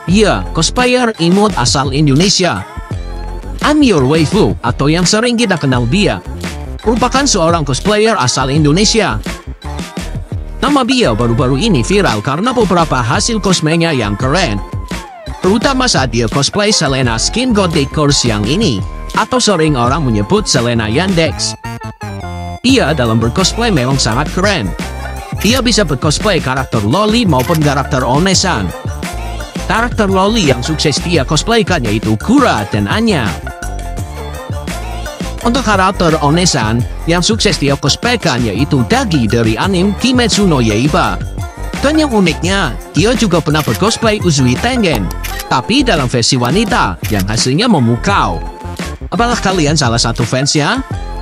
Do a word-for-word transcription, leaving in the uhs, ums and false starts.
Dia cosplayer imut asal Indonesia. I'm Your Waifu, atau yang sering kita kenal dia, merupakan seorang cosplayer asal Indonesia. Nama dia baru-baru ini viral karena beberapa hasil cosplaynya yang keren, terutama saat dia cosplay Selena Skin God Decor siang ini, atau sering orang menyebut Selena Yandex. Dia dalam bercosplay memang sangat keren. Dia bisa bercosplay karakter Loli maupun karakter Onesan. Karakter Loli yang sukses dia cosplaykan yaitu Kura dan Anya. Untuk karakter Onesan yang sukses dia cosplaykan yaitu Dagi dari anime Kimetsu no Yaiba. Dan yang uniknya, dia juga pernah bercosplay Uzui Tengen, tapi dalam versi wanita yang hasilnya memukau. Apakah kalian salah satu fansnya?